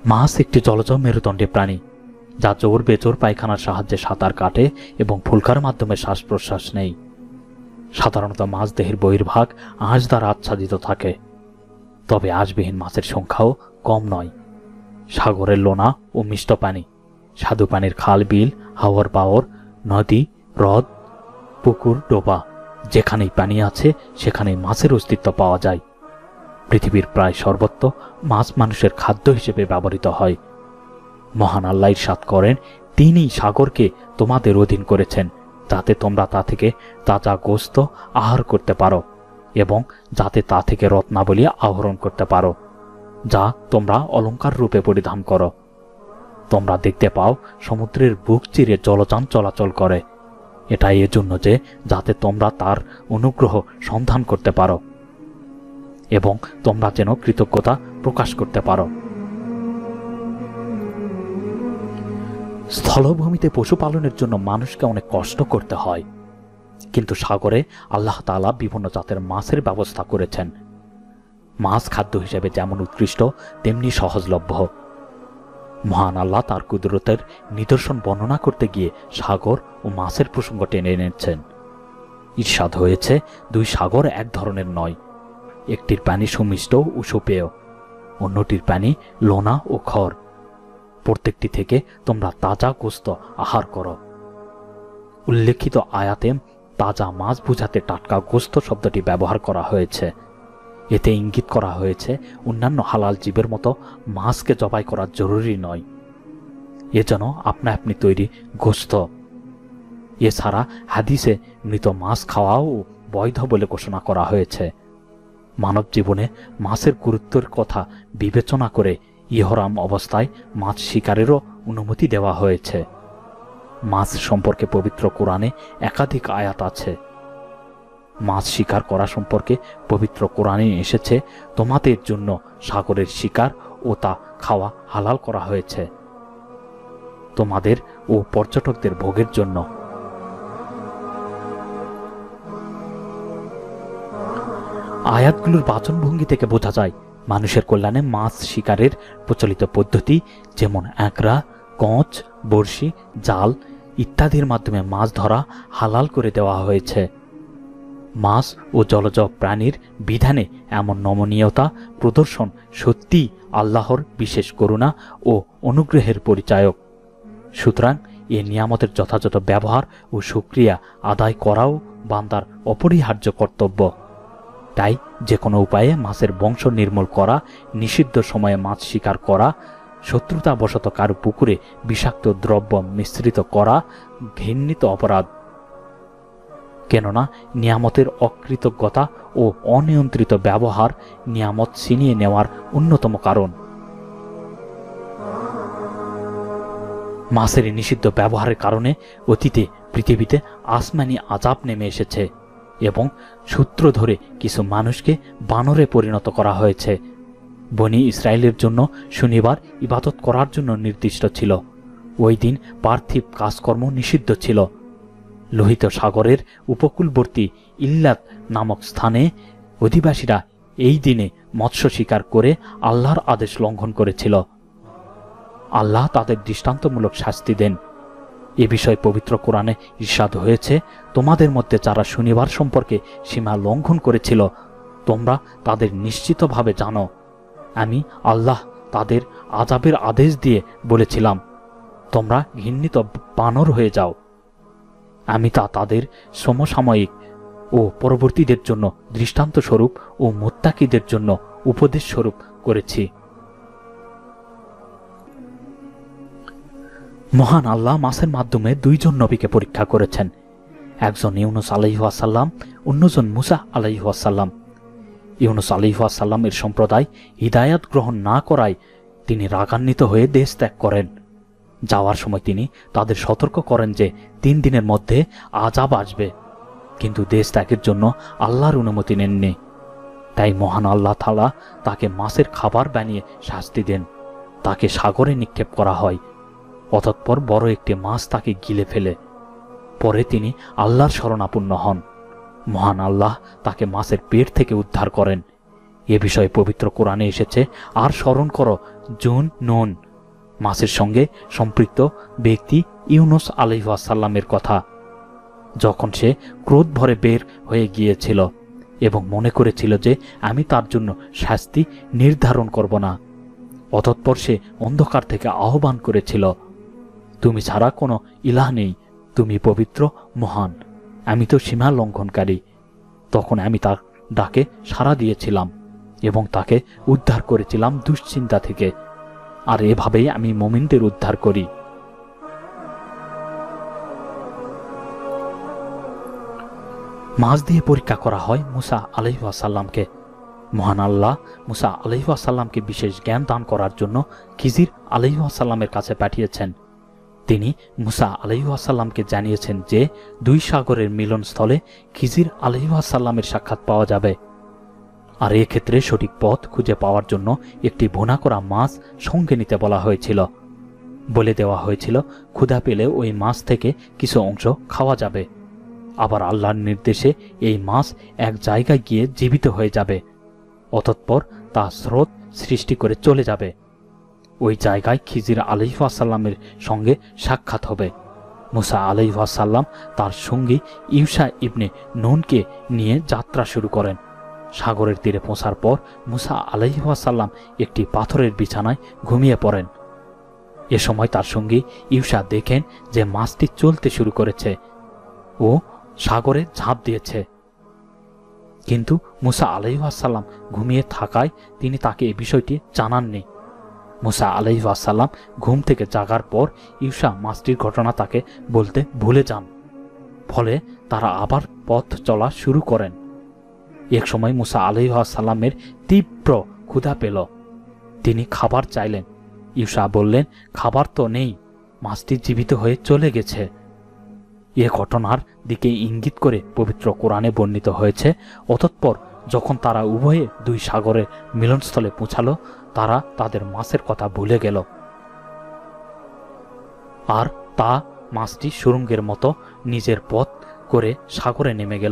মাছ একটি জলজ মেরুদণ্ডী প্রাণী, যা জোর বেজোর পায়খানার সাহায্যে সাঁতার কাটে এবং ফুলকার মাধ্যমে শ্বাস প্রশ্বাস নেয়। সাধারণত মাছ দেহের বহির্ভাগ আঁশ দ্বারা আচ্ছাদিত থাকে, তবে আঁশবিহীন মাছের সংখ্যাও কম নয়। সাগরের লোনা ও মিষ্ট পানি, স্বাদু পানির খাল, বিল, হাওর বাওর, নদী, হ্রদ, পুকুর, ডোবা, যেখানেই পানি আছে সেখানেই মাছের অস্তিত্ব পাওয়া যায়। পৃথিবীর প্রায় সর্বত্র মাছ মানুষের খাদ্য হিসেবে ব্যবহৃত হয়। মহান আল্লাহ ইরশাদ করেন, তিনি সাগরকে তোমাদের অধীন করেছেন যাতে তোমরা তা থেকে তাজা গোশত আহার করতে পারো এবং যাতে তা থেকে রত্নাবলী আহরণ করতে পারো, যা তোমরা অলংকার রূপে পরিধান করো। তোমরা দেখতে পাও সমুদ্রের বুক চিরে জলযান চলাচল করে। এটা এজন্য যে যাতে তোমরা তার অনুগ্রহ সন্ধান করতে পারো এবং তোমরা যেন কৃতজ্ঞতা প্রকাশ করতে পারো। স্থলভূমিতে পশুপালনের জন্য মানুষকে অনেক কষ্ট করতে হয়, কিন্তু সাগরে আল্লাহ তাআলা বিভিন্ন জাতের মাছের ব্যবস্থা করেছেন। মাছ খাদ্য হিসেবে যেমন উৎকৃষ্ট তেমনি সহজলভ্য। মহান আল্লাহ তার কুদরতের নিদর্শন বর্ণনা করতে গিয়ে সাগর ও মাছের প্রসঙ্গ টেনে এনেছেন। ইরশাদ হয়েছে, দুই সাগর এক ধরনের নয়, একটির পানি সুমিষ্ট ও সুপেয়, অন্যটির পানি লোনা ও খড়। প্রত্যেকটি থেকে তোমরা তাজা গোশত আহার করো। উল্লেখিত আয়াতে তাজা মাছ বুঝাতে টাটকা গোশত শব্দটি ব্যবহার করা হয়েছে। এতে ইঙ্গিত করা হয়েছে অন্যান্য হালাল জীবের মতো মাছকে জবাই করা জরুরি নয়, এ যেন আপনা আপনি তৈরি গোশত। এছাড়া হাদিসে মৃত মাছ খাওয়াও বৈধ বলে ঘোষণা করা হয়েছে। মানব জীবনে মাছের গুরুত্বের কথা বিবেচনা করে ইহরাম অবস্থায় মাছ শিকারেরও অনুমতি দেওয়া হয়েছে। মাছ সম্পর্কে পবিত্র কোরআনে একাধিক আয়াত আছে। মাছ শিকার করা সম্পর্কে পবিত্র কোরআনে এসেছে, তোমাদের জন্য সাগরের শিকার ও তা খাওয়া হালাল করা হয়েছে, তোমাদের ও পর্যটকদের ভোগের জন্য। আয়াতগুলোর বাচনভঙ্গি থেকে বোঝা যায় মানুষের কল্যাণে মাছ শিকারের প্রচলিত পদ্ধতি, যেমন একরা, কচ, বড়শি, জাল ইত্যাদির মাধ্যমে মাছ ধরা হালাল করে দেওয়া হয়েছে। মাছ ও জলজ প্রাণীর বিধানে এমন নমনীয়তা প্রদর্শন সত্যি আল্লাহর বিশেষ করুণা ও অনুগ্রহের পরিচায়ক। সুতরাং এ নিয়ামতের যথাযথ ব্যবহার ও শুকরিয়া আদায় করাও বান্দার অপরিহার্য কর্তব্য। তাই যে কোনো উপায়ে মাছের বংশ নির্মূল করা, নিষিদ্ধ সময়ে মাছ শিকার করা, শত্রুতাবশত কারো পুকুরে বিষাক্ত দ্রব্য মিশ্রিত করা ঘৃণিত অপরাধ। কেননা নিয়ামতের অকৃতজ্ঞতা ও অনিয়ন্ত্রিত ব্যবহার নিয়ামত ছিনিয়ে নেওয়ার অন্যতম কারণ। মাছের নিষিদ্ধ ব্যবহারের কারণে অতীতে পৃথিবীতে আসমানি আযাব নেমে এসেছে এবং সূত্র ধরে কিছু মানুষকে বানরে পরিণত করা হয়েছে। বনী ইসরায়েলের জন্য শনিবার ইবাদত করার জন্য নির্দিষ্ট ছিল। ওই দিন পার্থিব কাজকর্ম নিষিদ্ধ ছিল। লোহিত সাগরের উপকূলবর্তী ইল্লাত নামক স্থানে অধিবাসীরা এই দিনে মৎস্য শিকার করে আল্লাহর আদেশ লঙ্ঘন করেছিল। আল্লাহ তাদের দৃষ্টান্তমূলক শাস্তি দেন। এ বিষয়ে পবিত্র কোরআনে ইরশাদ হয়েছে, তোমাদের মধ্যে যারা শনিবার সম্পর্কে সীমা লঙ্ঘন করেছিল তোমরা তাদের নিশ্চিতভাবে জানো, আমি আল্লাহ তাদের আযাবের আদেশ দিয়ে বলেছিলাম, তোমরা ঘৃণিত বানর হয়ে যাও। আমি তা তাদের সমসাময়িক ও পরবর্তীদের জন্য দৃষ্টান্ত স্বরূপ ও মুত্তাকিদের জন্য উপদেশ স্বরূপ করেছি। মহান আল্লাহ মাছের মাধ্যমে দুইজন নবীকে পরীক্ষা করেছেন, একজন ইউনুস আলাইহিস সালাম, অন্যজন মুসা আলাইহিস সালাম। ইউনুস আলাইহিস সালামের সম্প্রদায় হিদায়াত গ্রহণ না করায় তিনি রাগান্বিত হয়ে দেশ ত্যাগ করেন। যাওয়ার সময় তিনি তাদের সতর্ক করেন যে 3 দিনের মধ্যে আযাব আসবে, কিন্তু দেশ ত্যাগের জন্য আল্লাহর অনুমতি নেননি। তাই মহান আল্লাহ তাআলা তাকে মাছের খাবার বানিয়ে শাস্তি দেন। তাকে সাগরে নিক্ষেপ করা হয়। অতঃপর বড় একটি মাছ তাকে গিলে ফেলে। পরে তিনি আল্লাহর শরণাপন্ন হন। মহান আল্লাহ তাকে মাছের পেট থেকে উদ্ধার করেন। এ বিষয়ে পবিত্র কোরআনে এসেছে, আর স্মরণ করো জুন নুন, মাছের সঙ্গে সম্পৃক্ত ব্যক্তি ইউনুস আলাইহিস সালামের কথা, যখন সে ক্রোধ ভরে বের হয়ে গিয়েছিল এবং মনে করেছিল যে আমি তার জন্য শাস্তি নির্ধারণ করব না। অতঃপর সে অন্ধকার থেকে আহ্বান করেছিল, তুমি ছাড়া কোনো ইলাহ নেই, তুমি পবিত্র, মহান, আমি তো সীমা লঙ্ঘনকারী। তখন আমি তার ডাকে সাড়া দিয়েছিলাম এবং তাকে উদ্ধার করেছিলাম দুশ্চিন্তা থেকে। আর এভাবেই আমি মুমিনদের উদ্ধার করি। মাছ দিয়ে পরীক্ষা করা হয় মুসা আলাইহিস সালামকে। মহান আল্লাহ মুসা আলাইহিস সালামকে বিশেষ জ্ঞান দান করার জন্য খিজির আলাইহিস সালামের কাছে পাঠিয়েছেন। তিনি মুসা আলাইহিস সালামকে জানিয়েছেন যে 2 সাগরের মিলনস্থলে খিজির আলাইহিস সালামের সাক্ষাৎ পাওয়া যাবে। আর এক্ষেত্রে সঠিক পথ খুঁজে পাওয়ার জন্য একটি ভুনা করা মাছ সঙ্গে নিতে বলা হয়েছিল। বলে দেওয়া হয়েছিল ক্ষুধা পেলে ওই মাছ থেকে কিছু অংশ খাওয়া যাবে। আবার আল্লাহর নির্দেশে এই মাছ এক জায়গায় গিয়ে জীবিত হয়ে যাবে, অতঃপর তা স্রোত সৃষ্টি করে চলে যাবে। ওই জায়গায় খিজির আলাইহিস সালামের সঙ্গে সাক্ষাৎ হবে। মুসা আলাইহিস সালাম তার সঙ্গী ইউশা ইবনে নুনকে নিয়ে যাত্রা শুরু করেন। সাগরের তীরে পৌঁছার পর মুসা আলাইহিস সালাম একটি পাথরের বিছানায় ঘুমিয়ে পড়েন। এ সময় তার সঙ্গী ইউশা দেখেন যে মাছটি চলতে শুরু করেছে ও সাগরে ঝাঁপ দিয়েছে, কিন্তু মুসা আলাইহিস সালাম ঘুমিয়ে থাকায় তিনি তাকে এই বিষয়টি জানাননি। মুসা আলাইহিস সালাম ঘুম থেকে জাগার পর ইউশা মাছটির ঘটনা তাকে বলতে ভুলে যান। ফলে তারা আবার পথ চলা শুরু করেন। এক সময় মুসা আলাইহিস সালামের তীব্র ক্ষুধা পেল। তিনি খাবার চাইলেন। ইউশা বললেন, খাবার তো নেই, মাছটি জীবিত হয়ে চলে গেছে। এ ঘটনার দিকে ইঙ্গিত করে পবিত্র কোরআনে বর্ণিত হয়েছে, অতঃপর যখন তারা উভয়ে 2 সাগরের মিলনস্থলে পৌঁছালো, তারা তাদের মাছের কথা ভুলে গেল। আর তা মাছটি সুরঙ্গের মতো নিজের পথ করে সাগরে নেমে গেল।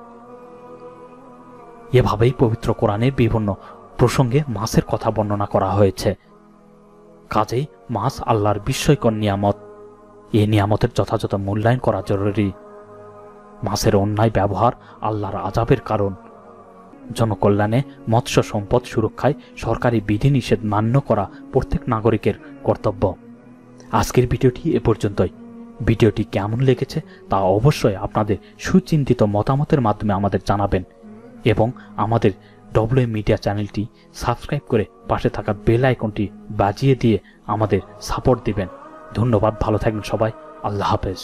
এভাবেই পবিত্র কোরআনে বিভিন্ন প্রসঙ্গে মাছের কথা বর্ণনা করা হয়েছে। কাজেই মাছ আল্লাহর বিস্ময়কর নিয়ামত। এই নিয়ামতের যথাযথ মূল্যায়ন করা জরুরি। মাছের অন্যায় ব্যবহার আল্লাহর আযাবের কারণ। জনকল্যাণে মৎস্য সম্পদ সুরক্ষায় সরকারি বিধিনিষেধ মান্য করা প্রত্যেক নাগরিকের কর্তব্য। আজকের ভিডিওটি এ পর্যন্তই। ভিডিওটি কেমন লেগেছে তা অবশ্যই আপনাদের সুচিন্তিত মতামতের মাধ্যমে আমাদের জানাবেন এবং আমাদের WM মিডিয়া চ্যানেলটি সাবস্ক্রাইব করে পাশে থাকা বেল আইকনটি বাজিয়ে দিয়ে আমাদের সাপোর্ট দিবেন। ধন্যবাদ, ভালো থাকবেন সবাই। আল্লাহ হাফেজ।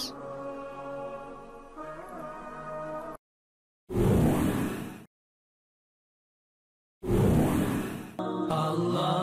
Allah